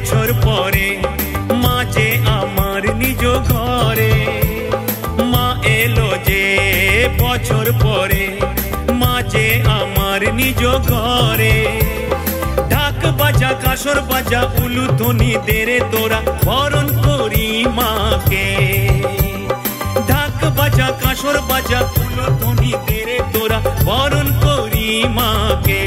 বছর পরে মা যে আমার নিজ ঘরে। মা এলো যে বছর পরে মা যে আমার নিজ ঘরে। ঢাক বাজা কাসর বাজা উলুধ্বনি দেরে তোরা বরণ করি মাকে। ঢাক বাজা কাসর বাজা উলুধ্বনি দেরে তোরা বরণ করি মাকে।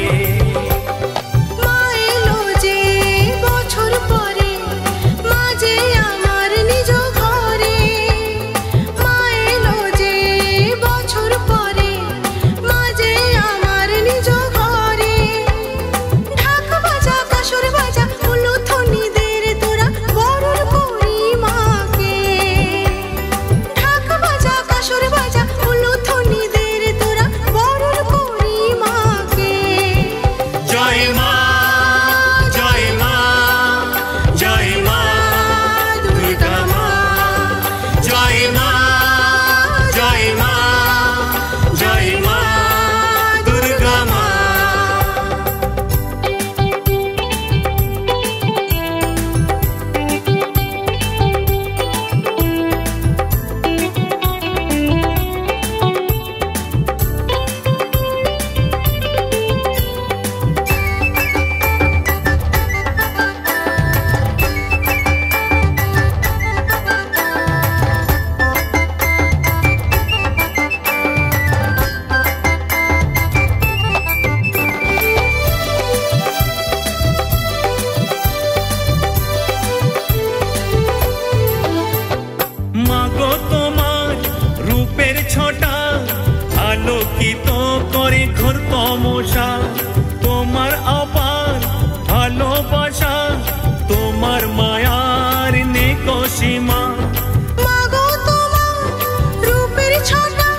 আলোকিত করে ঘোর তমসা তোমার আবার ভালোবাসা, তোমার মায়ার নেই সীমা। মাগো তোমার রূপের ছটা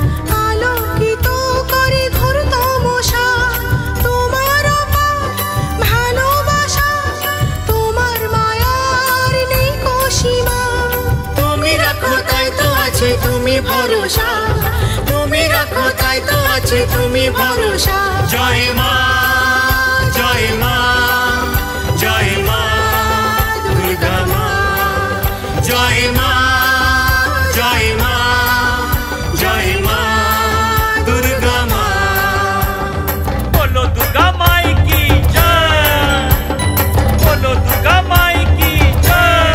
আলোকিত করে ঘোর তমসা, তোমার আবার ভালোবাসা, তোমার মায়ার নেই সীমা। তুমি রাখো তাই তো আছে তুমি ভরসা, তুমি রাখো তাই তো আছে তুমি ভরসা। জয় মা জয় মা জয় মা দুর্গা মা, জয় মা জয় মা জয় মা দুর্গা মা। বলো দুর্গা মাই কি জয়, বলো দুর্গা মাই কি জয়।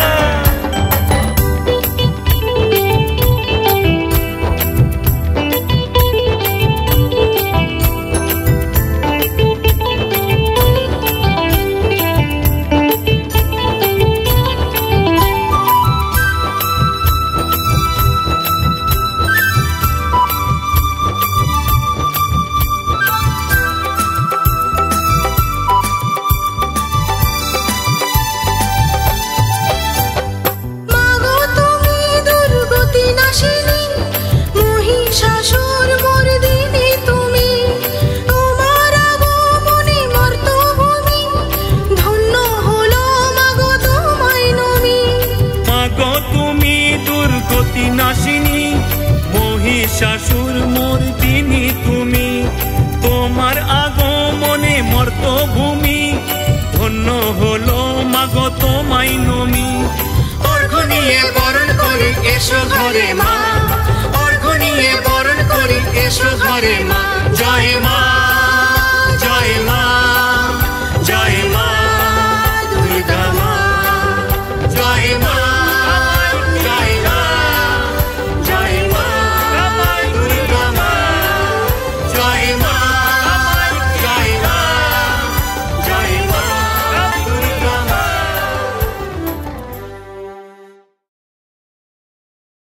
নাশিনী মহিষাসুর মর্দিনী তুমি, তোমার আগমনে মর্তভূমি ধন্য হলো মাগো তোমায় নমি। অর্ঘ্য নিয়ে বরণ করি এসো ঘরে মা, অর্ঘ্য নিয়ে বরণ করি এসো ঘরে মা।